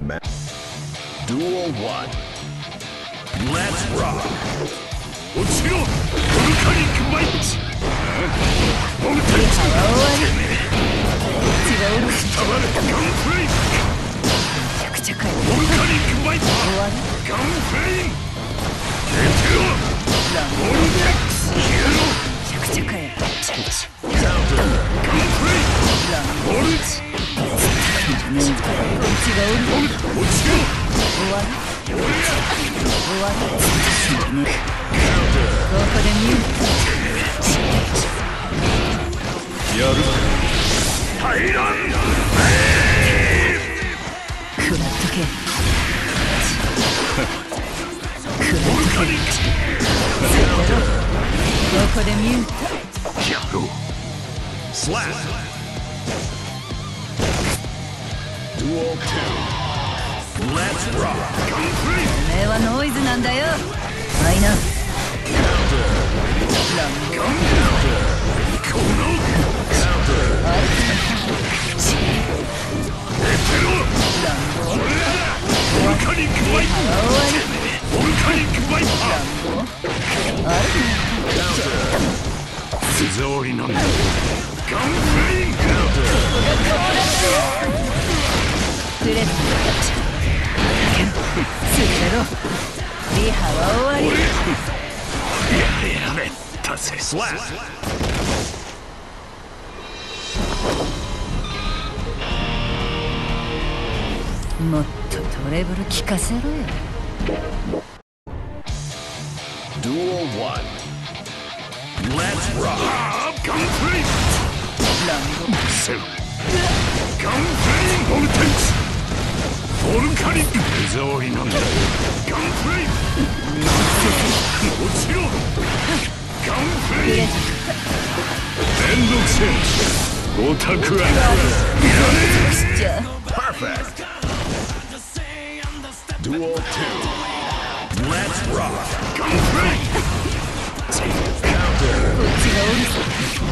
Duel 1. Let's rock. 落ちろボルカニックマイチボルタイチ終わり違うるしたまるガンフレインめちゃくちゃかよボルカニックマイチ終わりガンフレイン消えてろボルテックス消えろめちゃくちゃかよガンフレインボルツ違うるボルタ落ちろ終わり俺や終わりここでミューやる入らん食らっとけボルカニックここでミューやろう Slap. Duel 2. Let's rock. ガンフレインおめえはノイズなんだよマイナガンこの出てろ俺やボルカニックワイパーボルカニックワイパー手触りなんだガンフレインフレッドするだろリハは終わりやれたぜ Slap. もっとトレブル聞かせろよ Duel 1. Let's rock. ガンフレインランセルガンフレインボルテックスボルカニック手触りなんだガンフレイン落ちろガンフレインめんどくせえオタクはやれじゃあ Perfect. Duel 2. Let's rock. ガンフレインこっちがおるさ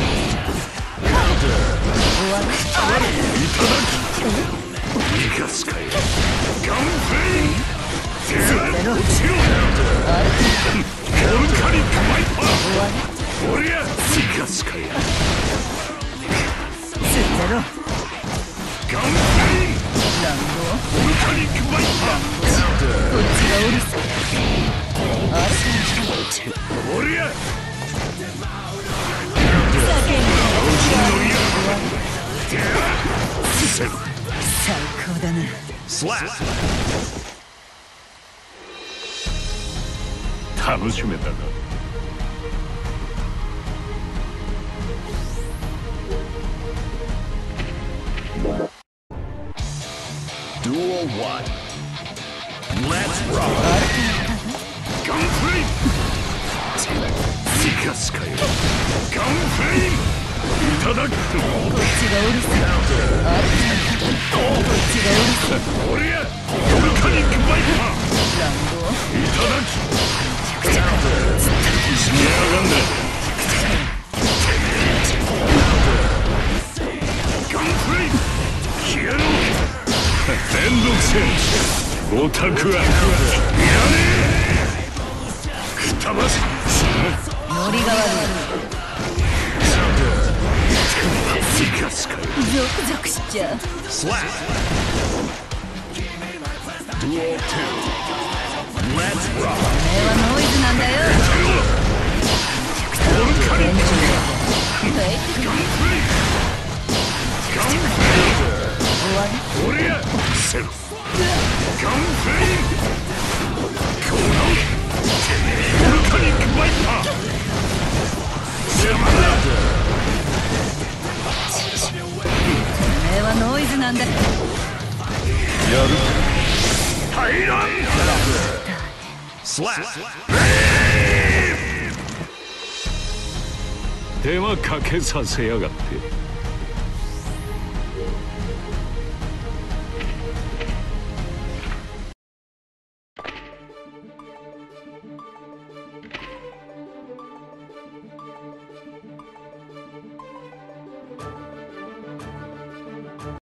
終わりいただき逃がすかよガンフレイン落ちろボルカニックワイパー俺や逃がすかよするだろガンフレインランボボルカニックワイパこっちがおるさー俺やセル最高だな Slap. 楽しめたな Duel 1. Let's rock. ガンフレイン逃がすかよガンフレインいただくこっちがおるさこっちがおるさ俺やボルカニックワイパーランボいただきめちゃくちゃかよ死にやがんなガンフレイン消えろめんどくせえオタクはやれくたばせノリが悪逃がすかよいゾクゾクしちゃう Slap. Duel 2. Let's rock. おめえはノイズなんだよボルカニックはいガンフレインガンフレイン終わり俺やセルガンフレインこのボルカニックワイパー邪魔だおめえはノイズなんだやる入らん Slap. 手間かけさせやがって